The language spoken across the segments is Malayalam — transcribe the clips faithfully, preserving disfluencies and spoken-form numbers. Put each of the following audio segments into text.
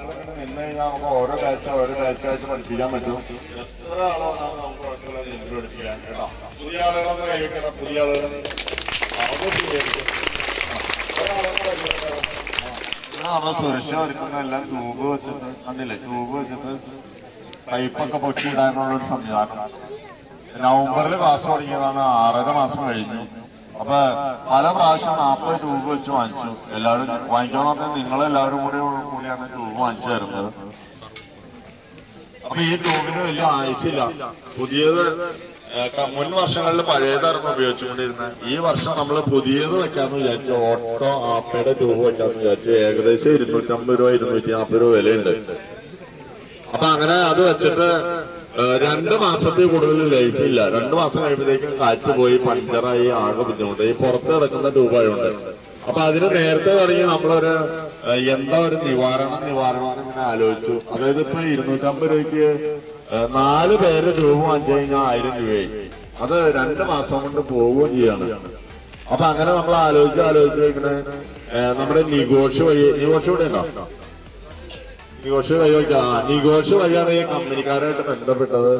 നിന്ന് കഴിഞ്ഞാൽ നമുക്ക് ഓരോ ബാച്ച് ഓരോ ബാച്ചായിട്ട് പഠിപ്പിക്കാൻ പറ്റും. എത്ര ആളോ നമുക്ക് കുഴപ്പമില്ല നീന്തൽ പഠിപ്പിക്കാൻ കേട്ടോ. പുതിയ ആളുകളൊക്കെ കഴിക്കണം. പുതിയ ആളുകൾ നമ്മള് സുരക്ഷ ഒരുക്കുന്നതെല്ലാം ട്യൂബ് വെച്ചിട്ട് കണ്ടില്ലേ, ട്യൂബ് വെച്ചിട്ട് പൈപ്പൊക്കെ പൊട്ടിയിടാനുള്ള ഒരു സംവിധാനം. നവംബറിൽ ക്ലാസ് തുടങ്ങിയതാണ്, ആറര മാസം കഴിഞ്ഞു. അപ്പൊ പല പ്രാവശ്യം നാൽപ്പത് ട്യൂബ് വെച്ച് വാങ്ങിച്ചു. എല്ലാവരും വാങ്ങിക്കാന്ന് പറഞ്ഞാൽ നിങ്ങളെല്ലാവരും കൂടി കൂടിയാണ് ട്യൂബ് വാങ്ങിച്ചു തരുന്നത്. അപ്പൊ ഈ ട്യൂബിന് വലിയ ആയുസില്ല. പുതിയത് മുൻ വർഷങ്ങളിൽ പഴയതായിരുന്നു ഉപയോഗിച്ചുകൊണ്ടിരുന്നത്. ഈ വർഷം നമ്മൾ പുതിയത് വെക്കാന്ന് വിചാരിച്ചു. ഓട്ടോ ആപ്പയുടെ ട്യൂബ് വെക്കാന്ന് വിചാരിച്ചു. ഏകദേശം ഇരുന്നൂറ്റമ്പത് രൂപ ഇരുന്നൂറ്റി നാൽപ്പത് രൂപ വിലയുണ്ട്. അപ്പൊ അങ്ങനെ അത് വെച്ചിട്ട് രണ്ട് മാസത്തിൽ കൂടുതൽ ലൈഫ് ഇല്ല. രണ്ടു മാസം കഴിയുമ്പോഴത്തേക്കും കാറ്റ് പോയി പഞ്ചറായി ആകെ ബുദ്ധിമുട്ട്. ഈ പുറത്ത് കിടക്കുന്ന ട്യൂബായുണ്ട്. അപ്പൊ അതിന് നേരത്തെ തുടങ്ങി നമ്മളൊരു എന്താ ഒരു നിവാരണം നിവാരണം ഇങ്ങനെ ആലോചിച്ചു. അതായത് ഇപ്പൊ ഇരുന്നൂറ്റമ്പത് രൂപയ്ക്ക് നാല് പേര് ട്യൂബ് വാങ്ങിച്ചു കഴിഞ്ഞാൽ ആയിരം രൂപയായി. അത് രണ്ട് മാസം കൊണ്ട് പോവുകയും ചെയ്യാണ്. അപ്പൊ അങ്ങനെ നമ്മൾ ആലോചിച്ച് ആലോചിച്ച് ഇങ്ങനെ നമ്മുടെ നിഗോഷ് വഴി, നിഗോഷ് ഇവിടെ ഉണ്ടോ? നിഗോഷ് വഴി ആ നിഗോഷ് വഴിയാണ് ഈ കമ്പനിക്കാരായിട്ട് ബന്ധപ്പെട്ടത്.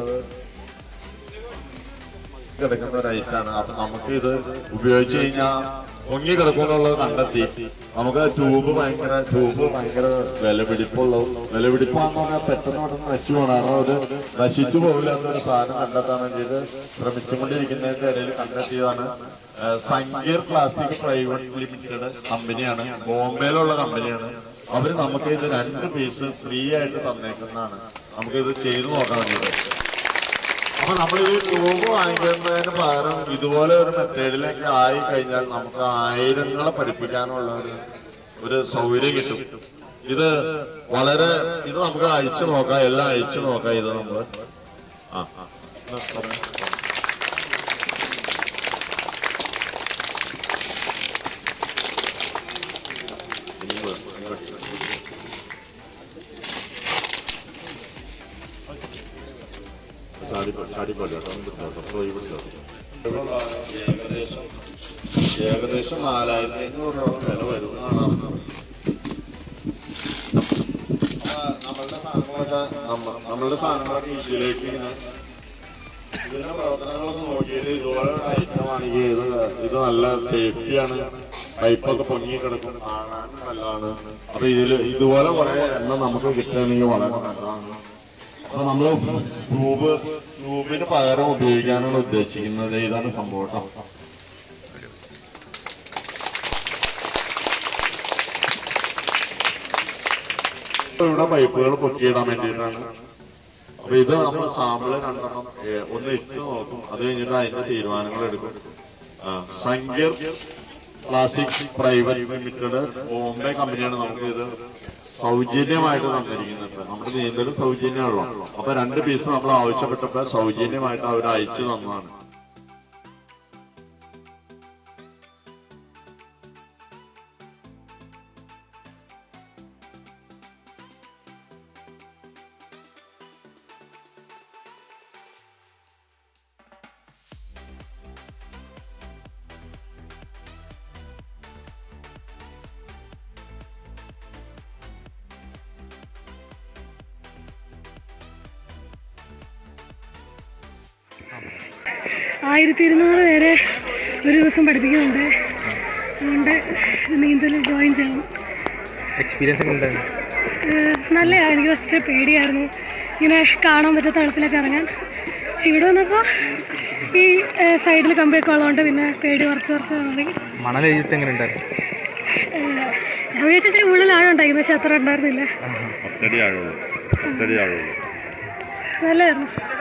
കിടക്കുന്ന ഒരു ഐറ്റാണ്. അപ്പൊ നമുക്ക് ഇത് ഉപയോഗിച്ച് കഴിഞ്ഞാൽ പൊങ്ങി കിടക്കുന്നുള്ളത് കണ്ടെത്തി. നമുക്ക് ട്യൂബ് ഭയങ്കര ട്യൂബ് ഭയങ്കര വിലപിടിപ്പുള്ള വിലപിടിപ്പാന്ന് പറഞ്ഞാൽ പെട്ടെന്ന് പെട്ടെന്ന് നശിച്ചു പോകണം. കാരണം അത് നശിച്ചു പോകില്ല എന്നൊരു സാധനം കണ്ടെത്താൻ വേണ്ടിയിട്ട് ശ്രമിച്ചുകൊണ്ടിരിക്കുന്നതിന്റെ ഇടയിൽ കണ്ടെത്തിയതാണ്. സങ്കീർ പ്ലാസ്റ്റിക് പ്രൈവറ്റ് ലിമിറ്റഡ് കമ്പനിയാണ്, ബോംബെയിലുള്ള കമ്പനിയാണ്. അവര് നമുക്ക് ഇത് രണ്ട് പീസ് ഫ്രീ ആയിട്ട് തന്നേക്കുന്നതാണ്. നമുക്കിത് ചെയ്തു നോക്കാൻ വേണ്ടിയിട്ട്. അപ്പൊ നമ്മളിത് ട്യൂബ് വാങ്ങിക്കുന്നതിന് പകരം ഇതുപോലെ ഒരു മെത്തേഡിലേക്ക് ആയി കഴിഞ്ഞാൽ നമുക്ക് ആയിരങ്ങളെ പഠിപ്പിക്കാനുള്ള ഒരു ഒരു സൗകര്യം കിട്ടും. ഇത് വളരെ ഇത് നമുക്ക് അഴിച്ചു നോക്കാം, എല്ലാം അഴിച്ചു നോക്കാം. ഇത് നമ്മള് ആ ഏകദേശം ഏകദേശം നാലായിരത്തി അഞ്ഞൂറ് രൂപ വില വരുന്നതാണ് അറിഞ്ഞത്. നമ്മളുടെ സാധനങ്ങളൊക്കെ നമ്മളുടെ സാധനങ്ങളൊക്കെ ഇതിലേക്ക് ഇങ്ങനെ ഇതിന്റെ പ്രവർത്തനങ്ങളൊക്കെ നോക്കിയിട്ട് ഇതുപോലെ ഐറ്റമാണെങ്കിൽ ഇത് ഇത് നല്ല സേഫ്റ്റിയാണ്. പൈപ്പൊക്കെ പൊങ്ങി കിടക്കും, കാണാൻ നല്ലതാണ്. അപ്പൊ ഇതില് ഇതുപോലെ കുറെ എണ്ണം നമുക്ക് കിട്ടുകയാണെങ്കിൽ വളരെ നല്ലതാണ്. അപ്പൊ നമ്മള് ട്യൂബ് ട്യൂബിന് പകരം ഉപയോഗിക്കാനാണ് ഉദ്ദേശിക്കുന്നത്. ഇതാണ് സംഭവം. ഇവിടെ പൈപ്പുകൾ പൊക്കിയിടാൻ വേണ്ടിയിട്ടാണ്. അപ്പൊ ഇത് നമ്മൾ സാമ്പിള് രണ്ടെണ്ണം ഒന്ന് ഇട്ട് നോക്കും. അത് കഴിഞ്ഞിട്ട് അതിന്റെ തീരുമാനങ്ങൾ എടുക്കും. Sankeer plastic private limited Bombay കമ്പനിയാണ് നമുക്ക് ഇത് സൗജന്യമായിട്ട് തന്നിരിക്കുന്നത്. നമ്മുടെ നീന്തലും സൗജന്യമാണല്ലോ. അപ്പൊ രണ്ട് പീസ് നമ്മൾ ആവശ്യപ്പെട്ടപ്പോൾ സൗജന്യമായിട്ട് അവർ അയച്ചു തന്നതാണ്. ആയിരത്തി ഇരുന്നൂറ് പേരെ ഒരു ദിവസം പഠിപ്പിക്കുന്നുണ്ട്. അതുകൊണ്ട് നീന്തൽ ജോയിൻ ചെയ്യണം. എക്സ്പീരിയൻസ് ഒക്കെ ഉണ്ടായിരുന്നു. നല്ലതാണ്. എനിക്ക് ഫസ്റ്റ് പേടിയായിരുന്നു ഇങ്ങനെ കാണാൻ പറ്റാത്ത വെള്ളത്തിലൊക്കെ ഇറങ്ങാൻ. പക്ഷെ ഇവിടെ വന്നപ്പോൾ ഈ സൈഡിൽ കമ്പിയൊക്കെ ഉള്ളതുകൊണ്ട് പിന്നെ പേടി കുറച്ച് കുറച്ച് മാറി. മണൽ എഴുതിട്ട് എങ്ങനെ ഉണ്ടായിരുന്നു? ഞാൻ വിചാരിച്ചാൽ കൂടുതൽ ആഴം ഉണ്ടായിരുന്നു, പക്ഷെ അത്ര ഉണ്ടായിരുന്നില്ല. നല്ലതായിരുന്നു.